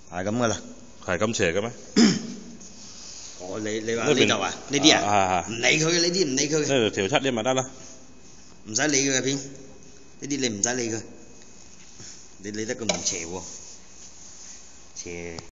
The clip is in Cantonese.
係咁噶啦。 係咁斜嘅咩？ 你話呢度啊？呢啲啊？ 係唔理佢，呢啲唔理佢， 呢度調七啲咪得啦。 唔使理佢嘅片，呢啲你唔使理佢，你理得佢唔邪喎，邪。